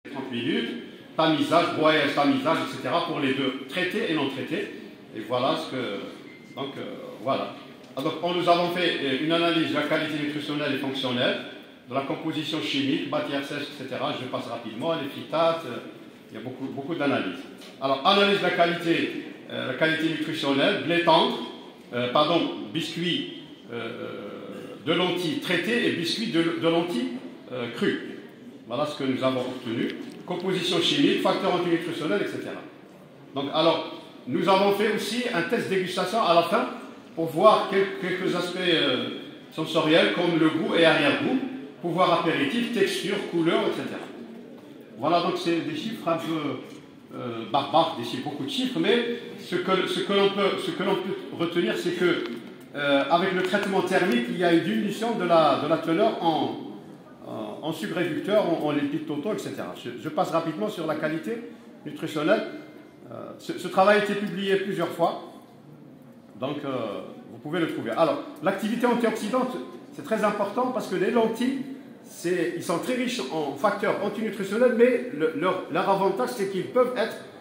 30 minutes, tamisage, broyage, tamisage, etc. pour les deux, traités et non traités. Et voilà ce que... Donc, voilà. Donc, nous avons fait une analyse de la qualité nutritionnelle et fonctionnelle, de la composition chimique, matière sèche, etc. Je passe rapidement, les phytates, il y a beaucoup d'analyses. Alors, analyse de la qualité nutritionnelle, blé tendre, biscuits de lentilles traitées et biscuits de lentilles crus. Voilà ce que nous avons obtenu. Composition chimique, facteurs antinutritionnels, etc. Donc, alors, nous avons fait aussi un test dégustation à la fin pour voir quelques aspects sensoriels comme le goût et arrière-goût, pouvoir apéritif, texture, couleur, etc. Voilà, donc c'est des chiffres un peu barbares, beaucoup de chiffres, mais ce que l'on peut retenir, c'est que avec le traitement thermique, il y a une diminution de la teneur en sucre réducteur, en lipides totaux, etc. Je passe rapidement sur la qualité nutritionnelle. Ce travail a été publié plusieurs fois, donc vous pouvez le trouver. Alors, l'activité antioxydante, c'est très important parce que les lentilles, ils sont très riches en facteurs antinutritionnels, mais leur avantage, c'est qu'ils peuvent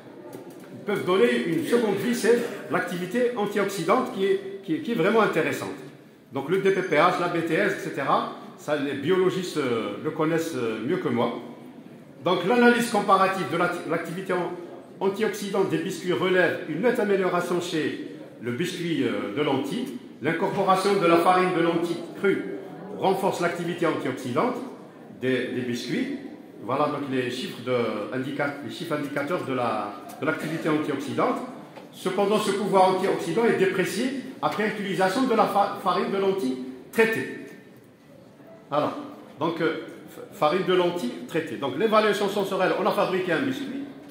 donner une seconde vie, c'est l'activité antioxydante qui est vraiment intéressante. Donc le DPPH, la BTS, etc., ça, les biologistes le connaissent mieux que moi. Donc l'analyse comparative de l'activité antioxydante des biscuits relève une nette amélioration chez le biscuit de lentilles. L'incorporation de la farine de lentilles crue renforce l'activité antioxydante des biscuits. Voilà donc les chiffres indicateurs de l'activité antioxydante. Cependant, ce pouvoir antioxydant est déprécié après utilisation de la farine de lentilles traitée. Alors, donc, farine de lentilles traitée. Donc, l'évaluation sensorielle, on a fabriqué un biscuit.